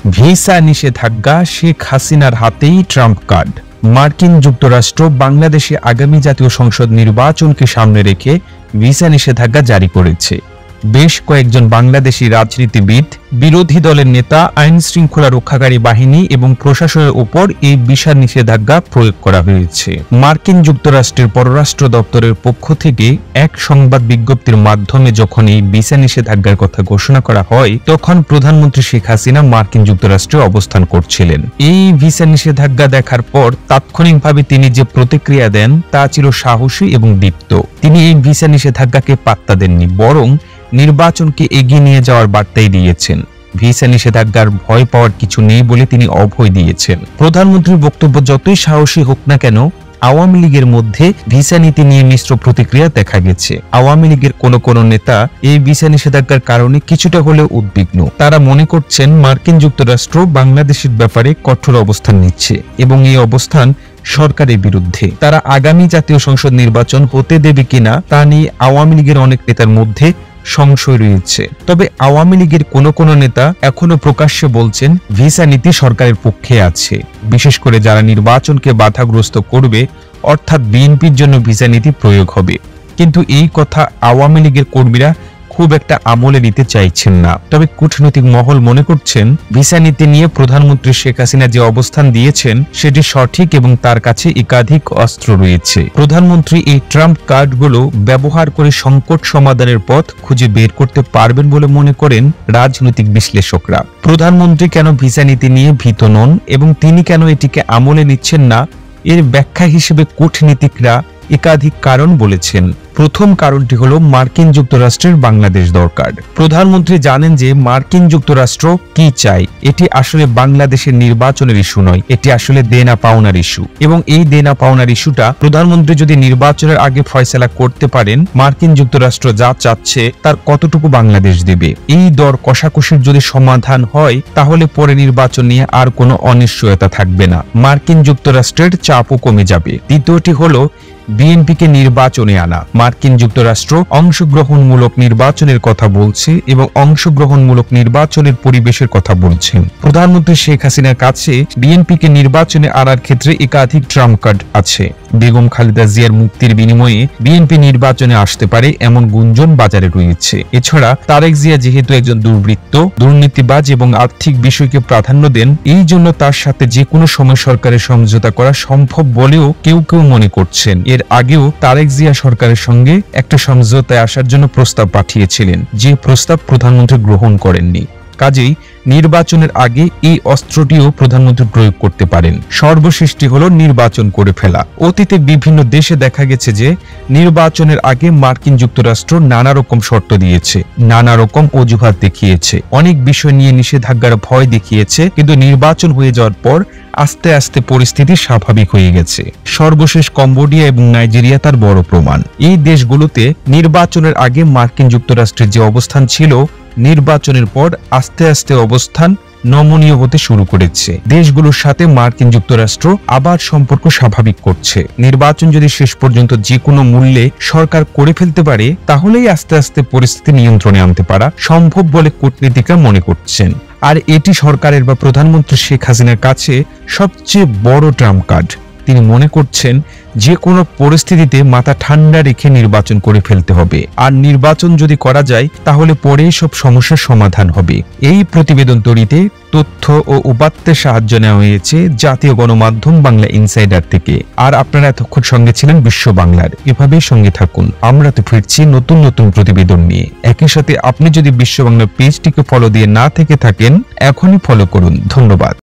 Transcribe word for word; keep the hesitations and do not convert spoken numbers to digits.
Visa নিষেধাজ্ঞা, শেখ হাসিনার হাতেই ট্রাম্প কার্ড। মার্কিন যুক্তরাষ্ট্র বাংলাদেশে আগামী জাতীয় সংসদ নির্বাচনকে সামনে রেখে ভিসা নিষেধাজ্ঞা জারি করেছে। বেশ কয়েকজন বাংলাদেশি রাজনীতিবিদ, বিরোধী দলের নেতা, আইন শৃঙ্খলা রক্ষাকারী বাহিনী এবং প্রশাসনের উপর এই ভিসা নিষেধাজ্ঞা প্রয়োগ করা হয়েছে। মার্কিন যুক্তরাষ্ট্রের পররাষ্ট্র দপ্তরের পক্ষ থেকে এক সংবাদ বিজ্ঞপ্তির মাধ্যমে যখন এই ভিসা নিষেধাজ্ঞার কথা ঘোষণা করা হয়, তখন প্রধানমন্ত্রী শেখ হাসিনা মার্কিন যুক্তরাষ্ট্রে অবস্থান করছিলেন। এই ভিসা নিষেধাজ্ঞা দেখার পর তাৎক্ষণিকভাবে তিনি যে প্রতিক্রিয়া দেন তা ছিল সাহসী এবং দীপ্ত। তিনি এই ভিসা নিষেধাজ্ঞাকে পাত্তা দেননি, বরং নির্বাচনকে এগিয়ে নিয়ে যাওয়ার বার্তাই দিয়েছেন। ভিসা নিষেধাজ্ঞার ভয় পাওয়ার কিছু নেই বলে তিনি অভয় দিয়েছেন। প্রধানমন্ত্রীর বক্তব্য যতই সাহসী হোক না কেন, আওয়ামী লীগের মধ্যে ভিসা নীতি নিয়ে মিশ্র প্রতিক্রিয়া দেখা গেছে। আওয়ামী লীগের কোন কোন নেতা এই ভিসা নিষেধাজ্ঞার কারণে কিছুটা হলেও উদ্বিগ্ন। তারা মনে করছেন মার্কিন যুক্তরাষ্ট্র বাংলাদেশের ব্যাপারে কঠোর অবস্থান নিচ্ছে এবং এই অবস্থান সরকারের বিরুদ্ধে। তারা আগামী জাতীয় সংসদ নির্বাচন হতে দেবে কিনা তা নিয়ে আওয়ামী লীগের অনেক নেতার মধ্যে সংশয় রয়েছে। তবে আওয়ামী লীগের কোন কোন নেতা এখনো প্রকাশ্যে বলছেন ভিসা নীতি সরকারের পক্ষে আছে, বিশেষ করে যারা নির্বাচনকে বাধাগ্রস্ত করবে, অর্থাৎ বিএনপির জন্য ভিসা নীতি প্রয়োগ হবে। কিন্তু এই কথা আওয়ামী লীগের কর্মীরা খুব একটা আমলে নিতে চাইছেন না। তবে কূটনৈতিক মহল মনে করছেন ভিসা নীতি নিয়ে প্রধানমন্ত্রী শেখ হাসিনা যে অবস্থান দিয়েছেন সেটি সঠিক এবং তার কাছে একাধিক অস্ত্র রয়েছে। প্রধানমন্ত্রী এই ট্রাম্প কার্ডগুলো ব্যবহার করে সংকট সমাধানের পথ খুঁজে বের করতে পারবেন বলে মনে করেন রাজনৈতিক বিশ্লেষকরা। প্রধানমন্ত্রী কেন ভিসা নীতি নিয়ে ভীত নন এবং তিনি কেন এটিকে আমলে নিচ্ছেন না, এর ব্যাখ্যা হিসেবে কূটনীতিকরা একাধিক কারণ বলেছেন। প্রথম কারণটি হলো মার্কিন যুক্তরাষ্ট্রের বাংলাদেশ দরকার। প্রধানমন্ত্রী জানেন যে মার্কিন যুক্তরাষ্ট্র কি চায়। এটি আসলে বাংলাদেশের নির্বাচনের ইস্যু নয়, এটি আসলে দেনা পাওনার ইস্যু। এবং এই দেনা পাওনার ইস্যুটা প্রধানমন্ত্রী যদি নির্বাচনের আগে ফয়সালা করতে পারেন মার্কিন যুক্তরাষ্ট্র যা চাচ্ছে তার কতটুকু বাংলাদেশ দেবে, এই দর কষাকষির যদি সমাধান হয় তাহলে পরে নির্বাচন নিয়ে আর কোনো অনিশ্চয়তা থাকবে না, মার্কিন যুক্তরাষ্ট্রের চাপও কমে যাবে। দ্বিতীয়টি হলো বিএনপিকে নির্বাচনে আনা। মার্কিন যুক্তরাষ্ট্র অংশগ্রহণমূলক নির্বাচনের কথা বলছে এবং অংশগ্রহণমূলক নির্বাচনের পরিবেশের কথা বলছেন। প্রধানমন্ত্রী শেখ হাসিনার কাছে বিএনপিকে নির্বাচনে আনার ক্ষেত্রে একাধিক ট্রাম্প কার্ড আছে। বেগম খালেদা জিয়ার মুক্তির বিনিময়ে বিএনপি নির্বাচনে আসতে পারে এমন গুঞ্জন বাজারে রয়েছে। এছাড়া তারেক জিয়া যেহেতু একজন দুর্বৃত্ত, দুর্নীতিবাজ এবং আর্থিক বিষয়কে প্রাধান্য দেন, এই জন্য তার সাথে যে কোনো সময় সরকারের সমঝোতা করা সম্ভব বলেও কেউ কেউ মনে করছেন। এর আগেও তারেক জিয়া সরকারের সঙ্গে একটা সমঝোতায় আসার জন্য প্রস্তাব পাঠিয়েছিলেন, যে প্রস্তাব প্রধানমন্ত্রী গ্রহণ করেননি। কাজেই নির্বাচনের আগে এই অস্ত্রটিও প্রধানমন্ত্রী প্রয়োগ করতে পারেন। সর্বশেষটি হলো নির্বাচন করে ফেলা। অতীতে বিভিন্ন দেশে দেখা গেছে যে নির্বাচনের আগে মার্কিন যুক্তরাষ্ট্র নানা রকম শর্ত দিয়েছে, নানা রকম অজুহাত দেখিয়েছে, অনেক বিষয় নিয়ে নিষেধাজ্ঞার ভয় দেখিয়েছে, কিন্তু নির্বাচন হয়ে যাওয়ার পর আস্তে আস্তে পরিস্থিতি স্বাভাবিক হয়ে গেছে। সর্বশেষ কম্বোডিয়া এবং নাইজেরিয়া তার বড় প্রমাণ। এই দেশগুলোতে নির্বাচনের আগে মার্কিন যুক্তরাষ্ট্রের যে অবস্থান ছিল, নির্বাচনের পর আস্তে আস্তে অবস্থান নমনীয় হতে শুরু করেছে। দেশগুলোর সাথে মার্কিন যুক্তরাষ্ট্র আবার সম্পর্ক স্বাভাবিক করছে। নির্বাচন যদি শেষ পর্যন্ত যে কোনো মূল্যে সরকার করে ফেলতে পারে, তাহলেই আস্তে আস্তে পরিস্থিতি নিয়ন্ত্রণে আনতে পারা সম্ভব বলে কূটনীতিকরা মনে করছেন। আর এটি সরকারের বা প্রধানমন্ত্রী শেখ হাসিনার কাছে সবচেয়ে বড় ট্রাম্প কার্ড। তিনি মনে করছেন যে কোনো পরিস্থিতিতে মাথা ঠান্ডা রেখে নির্বাচন করে ফেলতে হবে, আর নির্বাচন যদি করা যায় তাহলে পরে সব সমস্যার সমাধান হবে। এই প্রতিবেদন তৈরিতে তথ্য ও উপাত্তের সাহায্য নেওয়া হয়েছে জাতীয় গণমাধ্যম বাংলা ইনসাইডার থেকে। আর আপনারা এতক্ষণ সঙ্গে ছিলেন বিশ্ব বাংলার। এভাবেই সঙ্গে থাকুন, আমরা তো ফিরছি নতুন নতুন প্রতিবেদন নিয়ে। একই সাথে আপনি যদি বিশ্ব বাংলা পেজটিকে ফলো দিয়ে না থেকে থাকেন, এখনই ফলো করুন। ধন্যবাদ।